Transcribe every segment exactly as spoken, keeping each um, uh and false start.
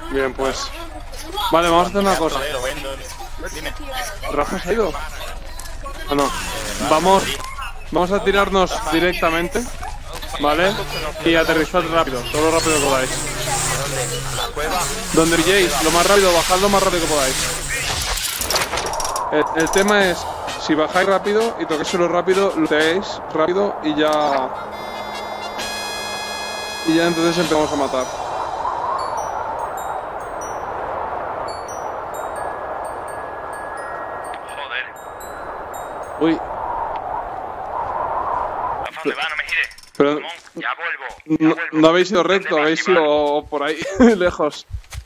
Bien, pues. Vale, vamos a hacer una cosa. Dime. ¿Rafa se ha ido? ¿O no? Vamos, vamos a tirarnos directamente, ¿vale? Y aterrizad rápido, todo lo rápido que podáis. Donde pilléis, lo más rápido, bajad lo más rápido que podáis. El, el tema es, si bajáis rápido y tocáis solo rápido, looteáis rápido y ya... Y ya entonces empezamos a matar. Joder. Uy. Rafa, ¿dónde va? No me gires. Pero... Ramón, ya vuelvo. Ya No, vuelvo. no habéis ido recto, ¿Dónde habéis vas, Iván? ido por ahí, lejos.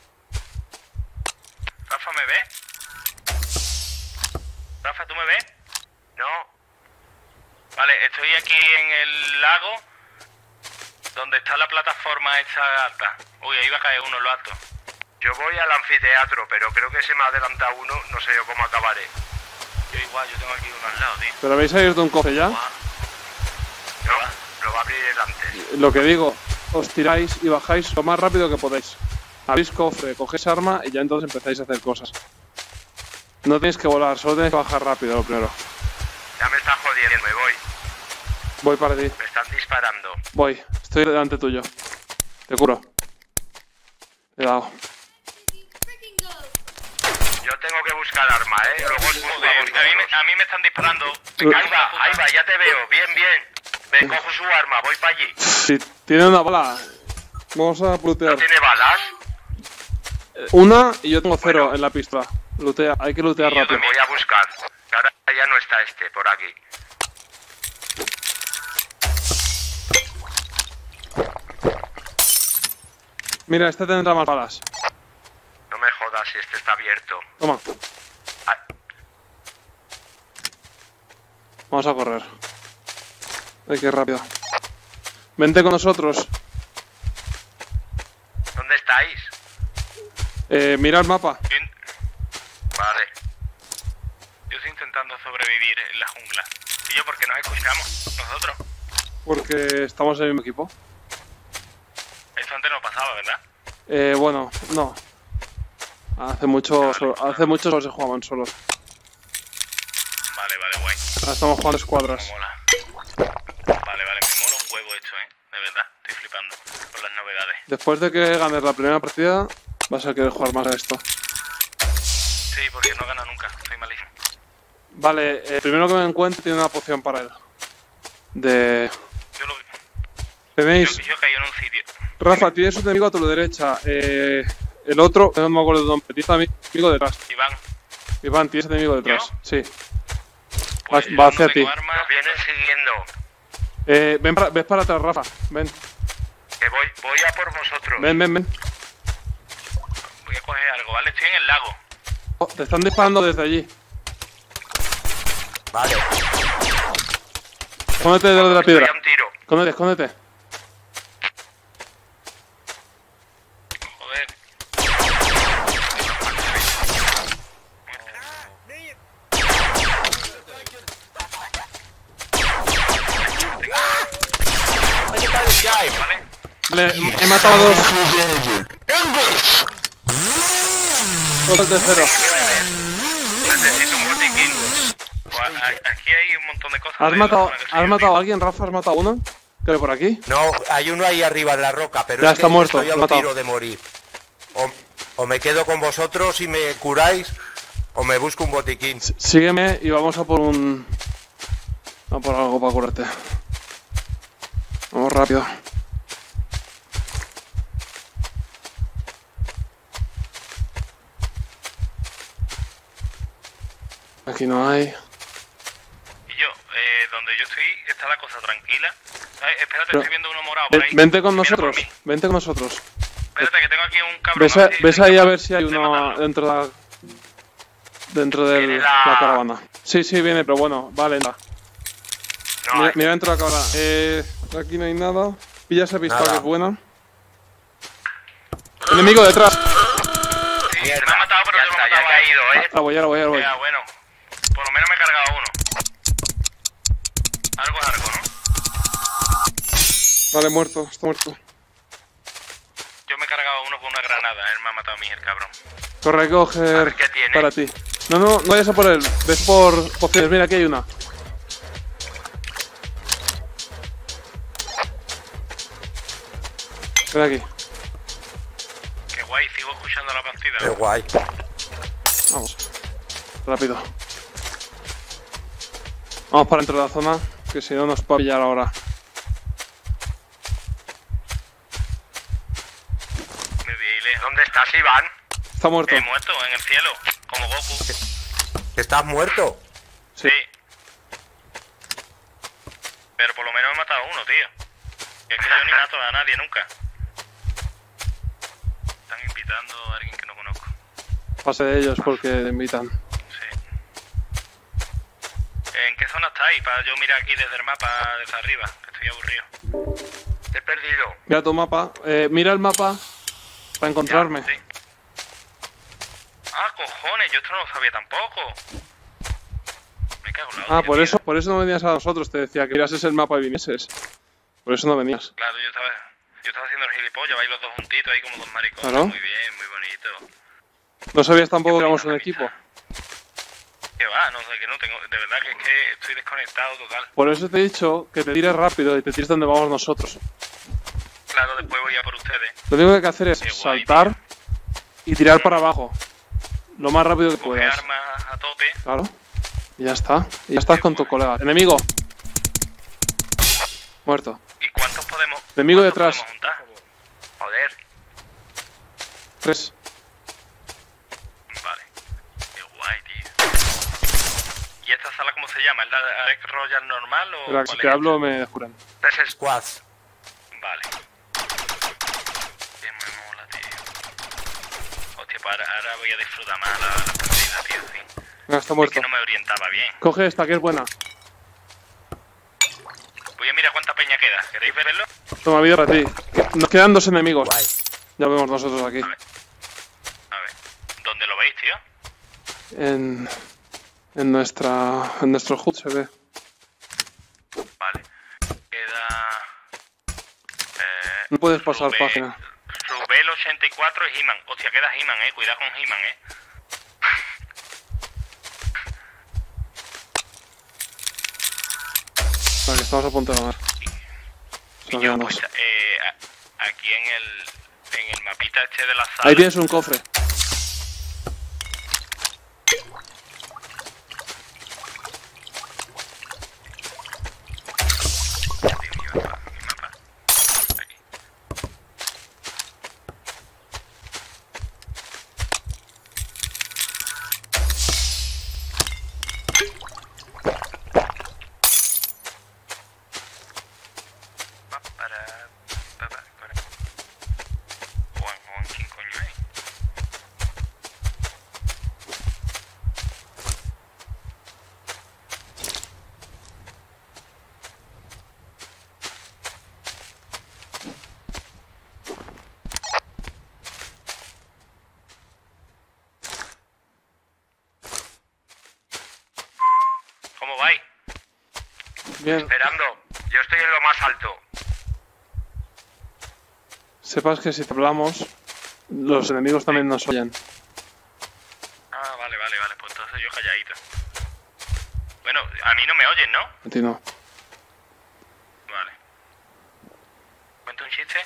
Rafa, ¿me ves? Rafa, ¿tú me ves? No. Vale, estoy aquí en el lago donde está la plataforma esta alta. Uy, ahí va a caer uno en lo alto. Yo voy al anfiteatro, pero creo que se me ha adelantado uno, no sé yo cómo acabaré. Yo igual, yo tengo aquí uno al lado, tío. ¿Pero habéis abierto un cofre ya? No, lo va a abrir el antes. Lo que digo, os tiráis y bajáis lo más rápido que podéis. Abrís cofre, cogéis arma y ya entonces empezáis a hacer cosas. No tenéis que volar, solo tenéis que bajar rápido lo primero. Ya me está jodiendo, me voy. Voy para ti, Me están disparando. voy, estoy delante tuyo. Te curo. Cuidado. Yo tengo que buscar arma, eh. Luego os busco a Joder, a mí, vosotros. me, a mí me están disparando. Me Uh. cago Ahí en la va, puta. ahí va, ya te veo. Bien, bien. Me cojo su arma, voy para allí. Si tiene una bala, vamos a ¿No lootear. tiene balas? Una y yo tengo cero en la pistola. Lootea, hay que lootear Y yo rápido. Voy a buscar. Ahora ya no está este, por aquí. Mira, este tendrá más balas. No me jodas si este está abierto. Toma, Ah, vamos a correr. Hay que ir rápido. Vente con nosotros. ¿Dónde estáis? Eh, mira el mapa. Bien. Vale. Yo estoy intentando sobrevivir en la jungla. ¿Y yo por qué nos escuchamos? Nosotros. Porque estamos en el mismo equipo. Esto antes no pasaba, ¿verdad? Eh, bueno, no. Hace mucho, so- hace mucho solo se jugaban solos. Vale, vale, guay. Ahora estamos jugando Me escuadras. mola. Vale, vale, me mola un huevo esto, ¿eh? De verdad, estoy flipando con las novedades. Después de que ganes la primera partida, vas a querer jugar más a esto. Sí, porque no gana nunca, soy malísimo. Vale, el primero que me encuentre tiene una poción para él. De... Yo, lo, Tenéis... yo, yo caí en un sitio. Rafa, tienes un enemigo a tu derecha. Eh, el otro, no me acuerdo de nombre, tienes un enemigo detrás. Iván, Iván, tienes enemigo detrás. ¿Yo? Sí. pues Va- yo va no hacia tengo ti. armas. Nos vienen siguiendo. Eh, ven para, ves para atrás, Rafa. Ven, Que voy, voy a por vosotros. ven, ven, ven. Voy a coger algo, ¿vale? Estoy en el lago. Oh, te están disparando desde allí. Vale. Escóndete detrás de la Estoy piedra. a un tiro. Escóndete, escóndete. Joder. Vale. Vale, he matado a dos. Dos al tercero. Necesito un botiquín. Pues, a- aquí hay un montón de cosas. ¿Has de matado, la zona que ¿has estoy matado a yo, alguien, Rafa? ¿Has matado a uno? Creo por aquí. No, hay uno ahí arriba en la roca, pero Ya es está que muerto, estoy a lo he un matado. tiro de morir. O, o me quedo con vosotros y me curáis, o me busco un botiquín. Sígueme y vamos a por un... A por algo para curarte. Vamos rápido. Aquí no hay. Y yo, eh, donde yo estoy, está la cosa tranquila. Ay, espérate, Pero- estoy viendo uno morado por Ven- ahí. vente con Viene por nosotros. mí. Vente con nosotros. Espérate, que tengo aquí un cabrón. Ves, a a- ver si ves soy ahí a capaz ver si hay de uno matarlo. dentro de la... Dentro de Viene la... la- caravana. Sí, sí, viene, pero bueno, vale, entra. No, Mira, hay- mira dentro de la caravana. Eh, aquí no hay nada. Pilla esa pistola Nada. que es buena. Enemigo detrás. Sí, Mierda, me ha matado, pero ya yo está, lo he ya matado he caído, a él. ¿eh? Ahora voy, ahora voy, ahora voy. Ya, bueno. Por lo menos me he cargado uno. Algo es algo, ¿no? Vale, muerto, está muerto. Yo me he cargado uno con una granada. Él me ha matado a mí, el cabrón. Corre, hay que A coger ver, ¿qué tiene? para ti. No, no, no vayas a por él. Ves por pociones. Mira, aquí hay una. Ven aquí. Qué guay, sigo escuchando la partida. Qué guay. Vamos. Rápido. Vamos para dentro de la zona, que si no nos puede pillar ahora. Me dile. ¿Dónde estás, Iván? Está muerto. He muerto en el cielo, como Goku. ¿Estás muerto? Sí. Sí. Pero por lo menos he matado a uno, tío. Es que yo ni mato a nadie nunca. Están invitando a alguien que no conozco. Pase de ellos porque te invitan. Sí. ¿En qué zona estáis? Para yo mirar aquí desde el mapa, desde arriba, que estoy aburrido. Te he perdido. Mira tu mapa. Eh, mira el mapa para encontrarme. Sí. Ah, cojones, yo esto no lo sabía tampoco. Me cago en la Ah, hostia, por tío. eso, por eso no venías a nosotros. Te decía que mirases el mapa y vinieses. Por eso no venías. Claro, yo estaba, yo estaba haciendo el gilipollas, vais los dos juntitos ahí como dos maricones. Claro. Muy bien, muy bonito. No sabías tampoco que Qué éramos bonita un la equipo. Que va, no sé, que no tengo, de verdad que es que estoy desconectado total. Por eso te he dicho que te tires rápido y te tires donde vamos nosotros. Claro, después voy a por ustedes. Lo único que hay que hacer es Qué guay, saltar y tirar para abajo. Lo más rápido que Coge puedas. armas a tope. Claro. Y ya está. Y ya estás con tu colega. Enemigo. Muerto. ¿Y cuántos podemos, Enemigo cuántos detrás. podemos juntar? Joder. Tres. Vale. Qué guay, tío. ¿Y esta sala cómo se llama? ¿Es la Alex Royal normal o Espera, si cuál te es? hablo me juran. Tres squads. Vale. Qué me mola, tío. Hostia, pues ahora, ahora voy a disfrutar más la, la partida, tío, sí. Venga, está Es muerto. que no me orientaba bien. Coge esta que es buena. Voy a mirar cuánta peña queda. ¿Queréis verlo? Toma vida para ti. Nos quedan dos enemigos. Guay. Ya vemos nosotros aquí. A ver. A ver. ¿Dónde lo veis, tío? En, en nuestra. En nuestro H U D se ve. Vale. Queda... Eh, No puedes pasar Rubel- página. Rubel ochenta y cuatro es He-Man. Hostia, queda He-Man, eh. Cuidado con He-Man, eh. Vale, que estamos a punto de ganar. Y Nos yo, quedan pues, dos. eh, a- aquí en el, en el mapita este de la sala... Ahí tienes un cofre. Aquí, mi mapa, mi mapa. Aquí. Pa, para, pa, pa, para. Juan, Juan, ¿quién coño es? ¿Cómo vais? Bien. Esperando. Yo estoy en lo más alto. Sepas que si te hablamos, los enemigos también nos oyen. Ah, vale, vale, vale, pues entonces yo calladito. Bueno, a mí no me oyen, ¿no? A ti no. Vale. ¿Cuento un chiste?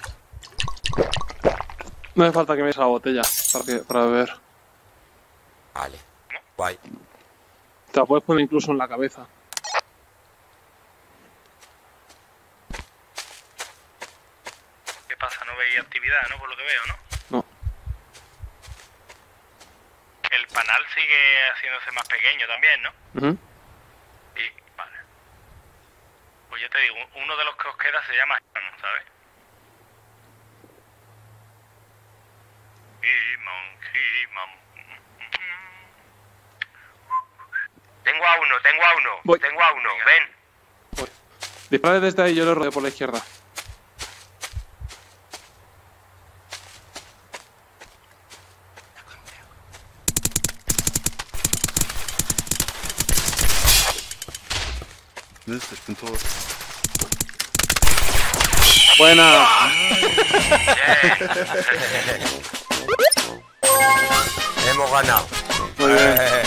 No hace falta que me des la botella para, que, para beber. Vale. Guay. Te la puedes poner incluso en la cabeza. ¿Qué pasa? No veis actividad, ¿no? Por lo que veo, ¿no? No. El panal sigue haciéndose más pequeño también, ¿no? Uh-huh. Sí, vale. Pues yo te digo, uno de los que os queda se llama He-Man, ¿sabes? He-Man, He-Man. Tengo a uno, tengo a uno. Voy. Tengo a uno, ven. Voy. Dispara desde ahí, yo lo rodeo por la izquierda. Mist, ich bin tot. Buena. Hemos ganado. Muy bien. Eh.